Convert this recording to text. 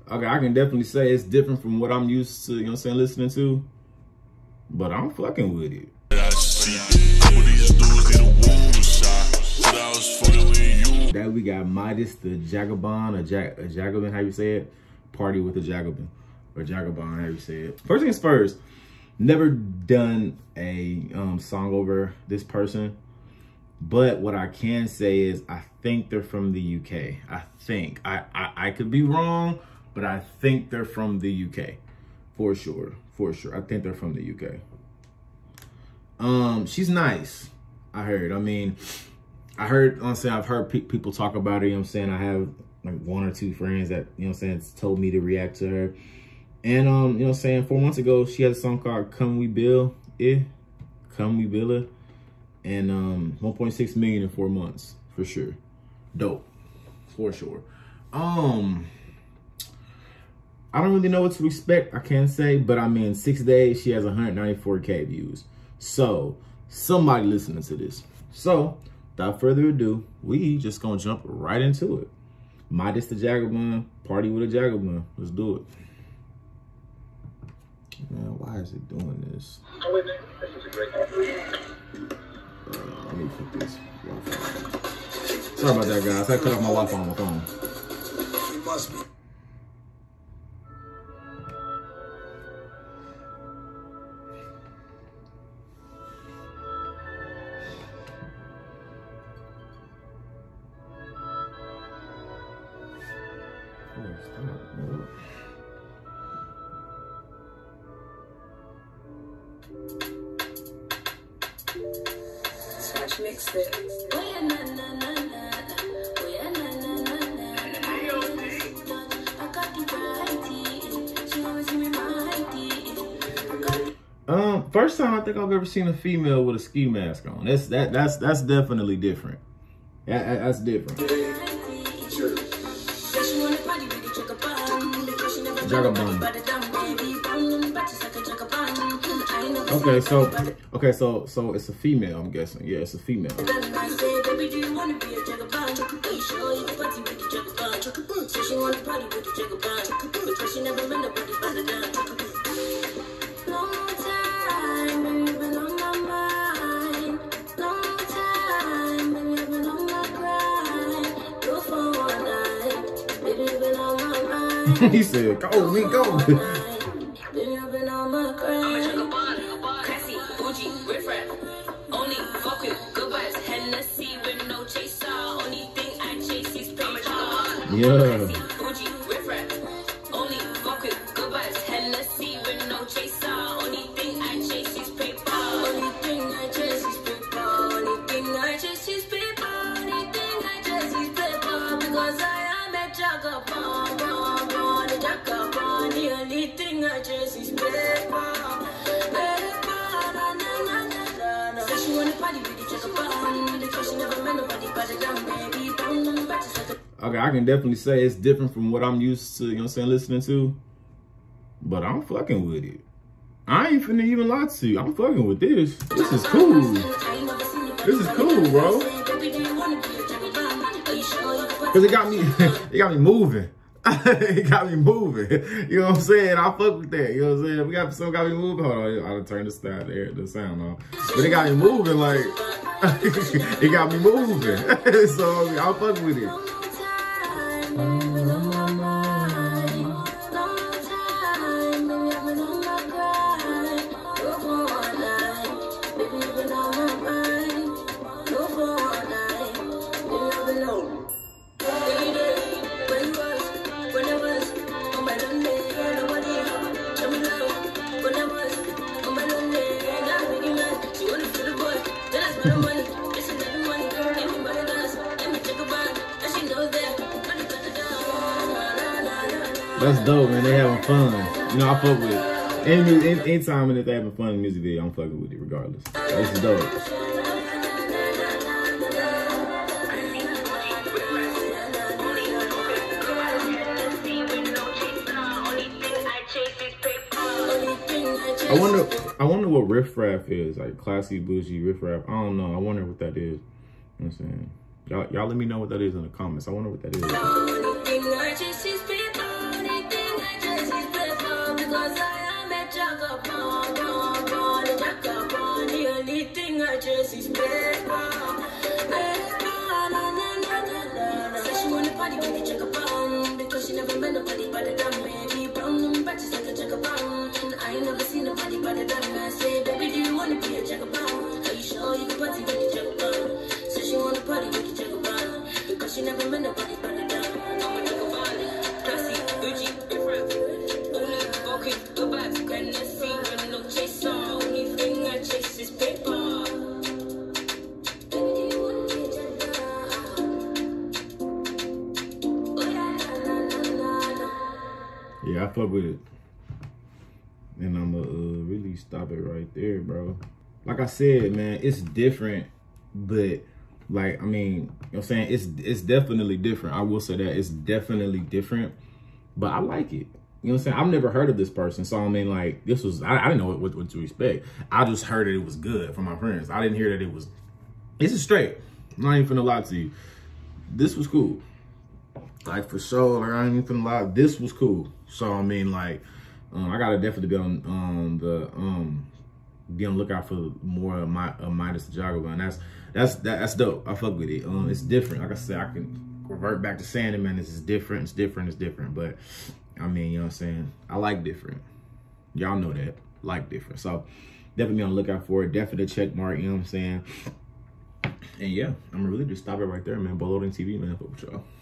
Okay, I can definitely say it's different from what I'm used to, you know what I'm saying, listening to. But I'm fucking with it. That we got Midas The Jagaban, a Jagaban, how you say it? Party with a Jagaban. Or Jagaban, how you say it. First things first, never done a song over this person. But what I can say is I think they're from the UK. I think. I could be wrong, but I think they're from the UK. For sure. For sure. I think they're from the UK. She's nice, I heard. I mean, I've heard people talk about her, you know what I'm saying? I have like 1 or 2 friends that, you know what I'm saying, told me to react to her. And, you know what I'm saying, 4 months ago, she had a song called Come We Bill It. Come We Bill It. And 1.6 million in 4 months, for sure. Dope, for sure. I don't really know what to expect, I can't say, but I mean, 6 days, she has 194K views. So, somebody listening to this. So, without further ado, we just gonna jump right into it. Midas The Jagaban, Party with a Jagaban. Let's do it. Man, why is it doing this? Let me put this Wi-Fi. Sorry about that, guys. I cut off my Wi-Fi on my phone. It must be. Mix it. Oh yeah, na na na na. Oh yeah, na na na na. I got the variety. She always give me variety. First time I think I've ever seen a female with a ski mask on. That's definitely different. That's different. Jagaban. Okay, so it's a female, I'm guessing. Yeah, it's a female. He said, go, we go. Yeah. Okay, I can definitely say it's different from what I'm used to, you know what I'm saying, listening to. But I'm fucking with it. I ain't finna even lie to you. I'm fucking with this. This is cool. This is cool, bro. Cause it got me moving. It got me moving. You know what I'm saying? I fuck with that. You know what I'm saying? We got some got me moving. Hold on, I'll turn the sound on. But it got me moving like it got me moving. So I'll fuck with it. That's dope, man. They having fun. You know, I fuck with it. Anytime and if they having fun in the music video, I'm fucking with it regardless. This is dope. I wonder what riffraff is, like classy, bougie, riffraff. I don't know. I wonder what that is. You know what I'm saying? Y'all let me know what that is in the comments. I wonder what that is. I chase is paper. Said she wanna party with the Jagaban because she never met nobody better than me. Brown them batches like a Jagaban. I ain't never seen nobody better than me. I say, baby, do you wanna be a Jagaban? Are you sure you can party with the Jagaban? Said she wanna party with the Jagaban because she never met nobody better than me. I'm a Jagaban, classy, Gucci, different. Only okay, go back, can I see when no chaser? Only thing I chase is paper. Yeah, I fuck with it. And I'm gonna really stop it right there, bro. Like I said, man, it's different, but like, I mean, you know what I'm saying? It's definitely different. I will say that it's definitely different, but I like it. You know what I'm saying? I've never heard of this person. So, I mean, like, this was, I didn't know what to expect. I just heard that it was good from my friends. I didn't hear that it was, this is straight. I'm not even finna lie to you. This was cool. Like, for sure, like, I ain't even finna lie. This was cool. So, I mean, like, I gotta definitely be on be on the lookout for more of Midas The Jagaban. That's dope. I fuck with it. It's different. Like I said, I can revert back to saying it, man. This is different. It's different. It's different. But I mean, you know what I'm saying? I like different. Y'all know that. Like different. So definitely be on the lookout for it. Definitely check mark. You know what I'm saying? And yeah, I'm gonna really just stop it right there, man. Boloading TV, man. Fuck with y'all.